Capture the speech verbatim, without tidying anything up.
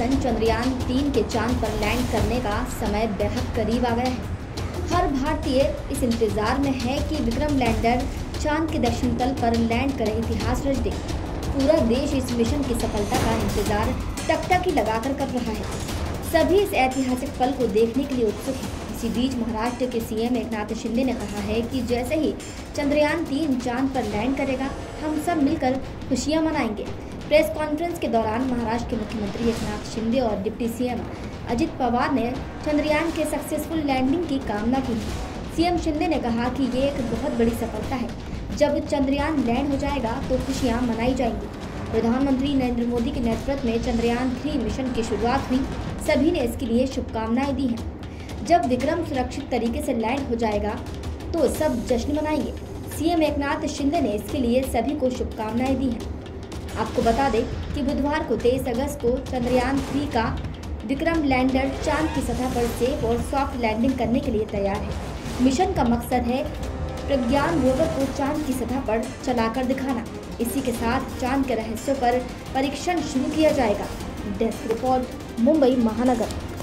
Mission Chandrayaan तीन के चांद पर लैंड करने का समय बेहद करीब आ गया है। हर भारतीय इस इंतजार में है कि विक्रम लैंडर चांद के दक्षिण तल पर लैंड कर इतिहास रच दे। पूरा देश इस मिशन की सफलता का इंतजार टकटकी लगाकर कर रहा है। सभी इस ऐतिहासिक पल को देखने के लिए उत्सुक हैं। इसी बीच महाराष्ट्र के सीएम एकनाथ शिंदे ने कहा है कि जैसे ही चंद्रयान तीन चांद पर लैंड करेगा, हम सब मिलकर खुशियां मनाएंगे। प्रेस कॉन्फ्रेंस के दौरान महाराष्ट्र के मुख्यमंत्री एकनाथ शिंदे और डिप्टी सीएम अजित पवार ने चंद्रयान के सक्सेसफुल लैंडिंग की कामना की। सीएम शिंदे ने कहा कि ये एक बहुत बड़ी सफलता है। जब चंद्रयान लैंड हो जाएगा तो खुशियां मनाई जाएंगी। प्रधानमंत्री नरेंद्र मोदी के नेतृत्व में चंद्रयान थ्री मिशन की शुरुआत हुई। सभी ने इसके लिए शुभकामनाएं दी हैं। जब विक्रम सुरक्षित तरीके से लैंड हो जाएगा तो सब जश्न मनाएंगे। सीएम एकनाथ शिंदे ने इसके लिए सभी को शुभकामनाएं दी हैं। आपको बता दें कि बुधवार को तेईस अगस्त को चंद्रयान थ्री का विक्रम लैंडर चांद की सतह पर सेफ और सॉफ्ट लैंडिंग करने के लिए तैयार है। मिशन का मकसद है प्रज्ञान रोवर को चांद की सतह पर चलाकर दिखाना। इसी के साथ चांद के रहस्यों पर परीक्षण शुरू किया जाएगा। डेस्क रिपोर्ट, मुंबई महानगर।